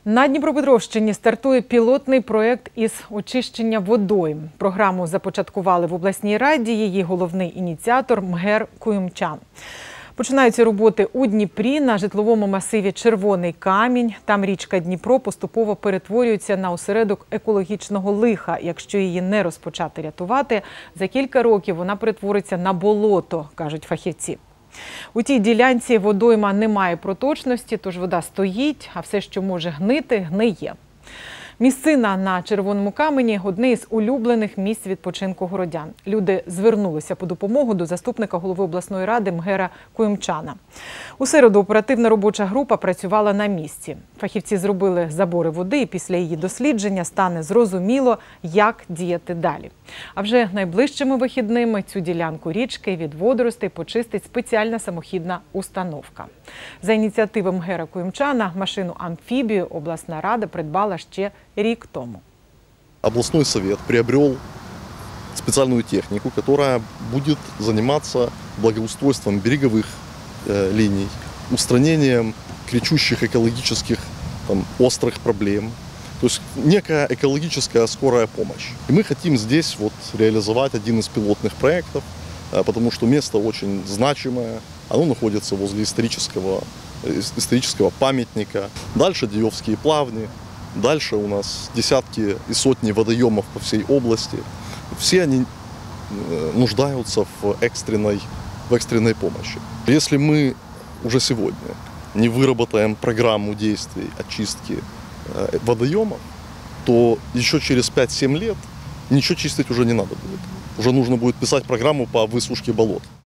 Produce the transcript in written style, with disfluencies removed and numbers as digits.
На Дніпропетровщині стартує пілотний проєкт із очищення водойм. Програму започаткували в обласній раді, її головний ініціатор Мгер Куймчан. Починаються роботи у Дніпрі, на житловому масиві Червоний Камінь. Там річка Дніпро поступово перетворюється на осередок екологічного лиха. Якщо її не розпочати рятувати, за кілька років вона перетвориться на болото, кажуть фахівці. У тій ділянці водойма не має проточності, тож вода стоїть, а все, що може гнити, гниє. Місцина на Червоному Камені – одне із улюблених місць відпочинку городян. Люди звернулися по допомогу до заступника голови обласної ради Мгера Куймчана. У середу оперативна робоча група працювала на місці. Фахівці зробили забори води, і після її дослідження стане зрозуміло, як діяти далі. А вже найближчими вихідними цю ділянку річки від водоростей почистить спеціальна самохідна установка. За ініціативи Мгера Куймчана машину-амфібію обласна рада придбала ще рік тому. Областной совет приобрел специальную технику, которая будет заниматься благоустройством береговых линий, устранением кричущих экологических острых проблем. То есть некая экологическая скорая помощь. И мы хотим здесь реализовать один из пилотных проектов, потому что место очень значимое. Оно находится возле исторического памятника. Дальше Диевские плавни. Дальше у нас десятки и сотни водоемов по всей области. Все они нуждаются в экстренной помощи. Если мы уже сегодня не выработаем программу действий очистки водоемов, то еще через 5-7 лет ничего чистить уже не надо будет. Уже нужно будет писать программу по высушке болот.